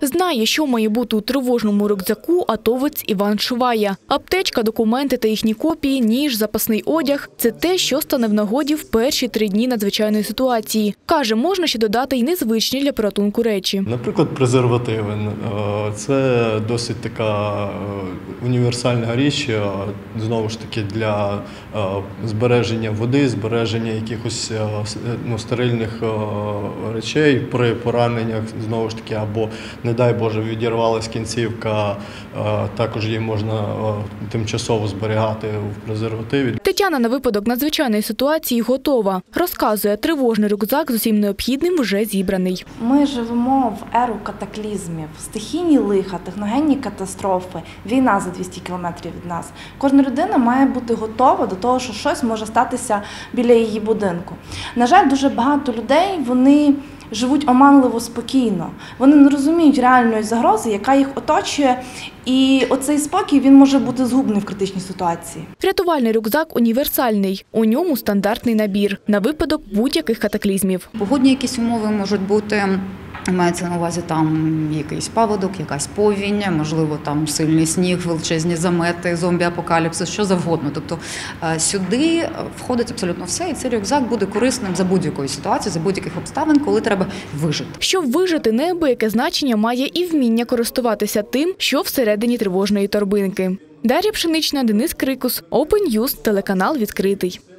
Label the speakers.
Speaker 1: Знає, що має бути у тривожному рюкзаку атовець Іван Шувая. Аптечка, документи та їхні копії, ніж, запасний одяг – це те, що стане в нагоді в перші 3 дні надзвичайної ситуації. Каже, можна ще додати й незвичні для порятунку речі.
Speaker 2: Наприклад, презервативи. Це досить така універсальна річ, знову ж таки, для збереження води, збереження якихось стерильних речей при пораненнях, знову ж таки, або, не дай Боже, відірвалась кінцівка, також її можна тимчасово зберігати в презервативі.
Speaker 1: Тетяна на випадок надзвичайної ситуації готова. Розказує, тривожний рюкзак з усім необхідним вже зібраний.
Speaker 3: Ми живемо в еру катаклізмів, стихійні лиха, техногенні катастрофи, війна за 200 кілометрів від нас. Кожна людина має бути готова до того, що щось може статися біля її будинку. На жаль, дуже багато людей, вони живуть оманливо спокійно. Вони не розуміють реальної загрози, яка їх оточує, і оцей спокій, він може бути згубний в критичній ситуації.
Speaker 1: Рятувальний рюкзак універсальний. У ньому стандартний набір на випадок будь-яких катаклізмів.
Speaker 4: Погодні якісь умови можуть бути. Мається на увазі там якийсь паводок, якась повінь, можливо, там сильний сніг, величезні замети, зомбі-апокаліпсис, що завгодно. Тобто сюди входить абсолютно все, і цей рюкзак буде корисним за будь-якої ситуації, за будь-яких обставин, коли треба вижити.
Speaker 1: Щоб вижити, неабияке значення має і вміння користуватися тим, що всередині тривожної торбинки. Дар'я Пшенична, Денис Крикус, Open News, телеканал «Відкритий».